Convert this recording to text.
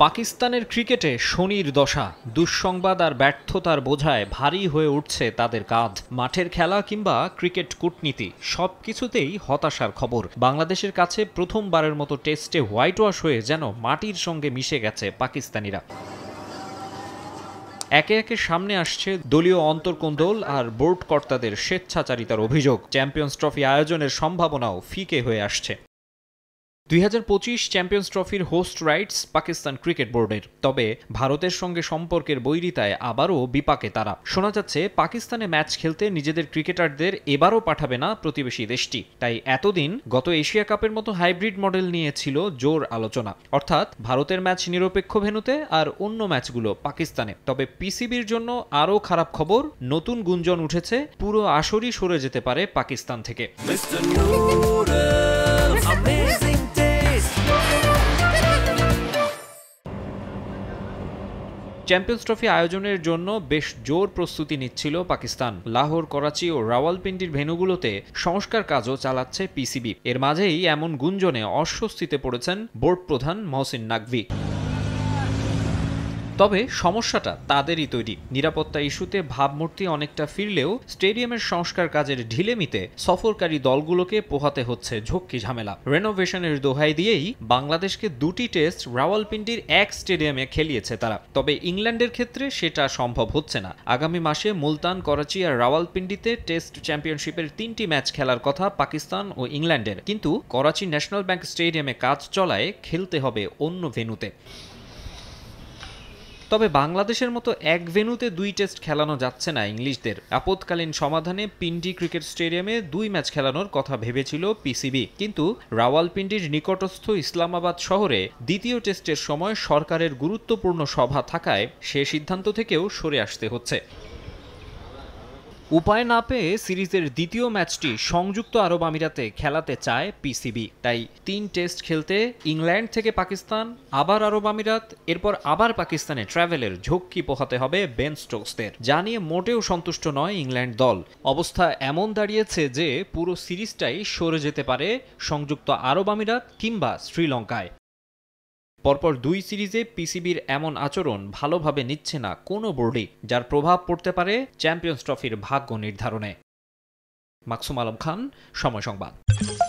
পাকিস্তানের ক্রিকেটে শনির দশা, দুঃসংবাদ আর ব্যর্থতার বোঝায় ভারী হয়ে উঠছে তাদের কাঁধ। মাঠের খেলা কিংবা ক্রিকেট কূটনীতি সবকিছুতেই হতাশার খবর। বাংলাদেশের কাছে প্রথমবারের মতো টেস্টে হোয়াইট ওয়াশ হয়ে যেন মাটির সঙ্গে মিশে গেছে পাকিস্তানিরা। একে একে সামনে আসছে দলীয় অন্তর্কোন্দল আর বোর্ড কর্তাদের স্বেচ্ছাচারিতার অভিযোগ। চ্যাম্পিয়ন্স ট্রফি আয়োজনের সম্ভাবনাও ফিকে হয়ে আসছে। 2025 চ্যাম্পিয়ন্স ট্রফির হোস্ট রাইটস পাকিস্তান ক্রিকেট বোর্ডের। তবে ভারতের সঙ্গে সম্পর্কের বৈরিতায় আবারও বিপাকে তারা। শোনা যাচ্ছে পাকিস্তানে ম্যাচ খেলতে নিজেদের ক্রিকেটারদের এবারও পাঠাবে না প্রতিবেশী দেশটি। তাই এতদিন গত এশিয়া কাপের মতো হাইব্রিড মডেল নিয়ে ছিল জোর আলোচনা, অর্থাৎ ভারতের ম্যাচ নিরপেক্ষ ভেন্যুতে আর অন্য ম্যাচগুলো পাকিস্তানে। তবে পিসিবির জন্য আরও খারাপ খবর, নতুন গুঞ্জন উঠেছে পুরো আসরই সরে যেতে পারে পাকিস্তান থেকে। চ্যাম্পিয়ন্স ট্রফি আয়োজনের জন্য বেশ জোর প্রস্তুতি নিচ্ছিল পাকিস্তান। লাহোর, করাচি ও রাওয়ালপিন্ডির ভেন্যুগুলোতে সংস্কার কাজও চালাচ্ছে পিসিবি। এর মাঝেই এমন গুঞ্জনে অস্বস্তিতে পড়েছেন বোর্ড প্রধান মহসিন নাকভি। তবে সমস্যাটা তাদেরই তৈরি। নিরাপত্তা ইস্যুতে ভাবমূর্তি অনেকটা ফিরলেও স্টেডিয়ামের সংস্কার কাজের ঢিলেমিতে সফরকারী দলগুলোকে পোহাতে হচ্ছে ঝক্কি ঝামেলা। রেনোভেশনের দোহাই দিয়েই বাংলাদেশকে দুটি টেস্ট রাওয়ালপিন্ডির এক স্টেডিয়ামে খেলিয়েছে তারা। তবে ইংল্যান্ডের ক্ষেত্রে সেটা সম্ভব হচ্ছে না। আগামী মাসে মুলতান, করাচি আর রাওয়ালপিন্ডিতে টেস্ট চ্যাম্পিয়নশিপের 3টি ম্যাচ খেলার কথা পাকিস্তান ও ইংল্যান্ডের, কিন্তু করাচি ন্যাশনাল ব্যাংক স্টেডিয়ামে কাজ চলায় খেলতে হবে অন্য ভেন্যুতে। তবে বাংলাদেশের মতো এক ভেন্যুতে 2 টেস্ট খেলানো যাচ্ছে না ইংলিশদের। আপৎকালীন সমাধানে পিন্ডি ক্রিকেট স্টেডিয়ামে 2 ম্যাচ খেলানোর কথা ভেবেছিল পিসিবি, কিন্তু রাওয়ালপিন্ডির নিকটস্থ ইসলামাবাদ শহরে দ্বিতীয় টেস্টের সময় সরকারের গুরুত্বপূর্ণ সভা থাকায় সে সিদ্ধান্ত থেকেও সরে আসতে হচ্ছে। উপায় না পেয়ে সিরিজের দ্বিতীয় ম্যাচটি সংযুক্ত আরব আমিরাতে খেলাতে চায় পিসিবি। তাই 3 টেস্ট খেলতে ইংল্যান্ড থেকে পাকিস্তান, আবার আরব আমিরাত, এরপর আবার পাকিস্তানে ট্রাভেলের ঝক্কি পোহাতে হবে বেন স্টোকসদের। যা নিয়ে মোটেও সন্তুষ্ট নয় ইংল্যান্ড দল। অবস্থা এমন দাঁড়িয়েছে যে পুরো সিরিজটাই সরে যেতে পারে সংযুক্ত আরব আমিরাত কিংবা শ্রীলঙ্কায়। পরপর 2 সিরিজে পিসিবির এমন আচরণ ভালোভাবে নিচ্ছে না কোনো বোর্ডই, যার প্রভাব পড়তে পারে চ্যাম্পিয়ন্স ট্রফির ভাগ্য নির্ধারণে। মাকসুম আলম খান, সময় সংবাদ।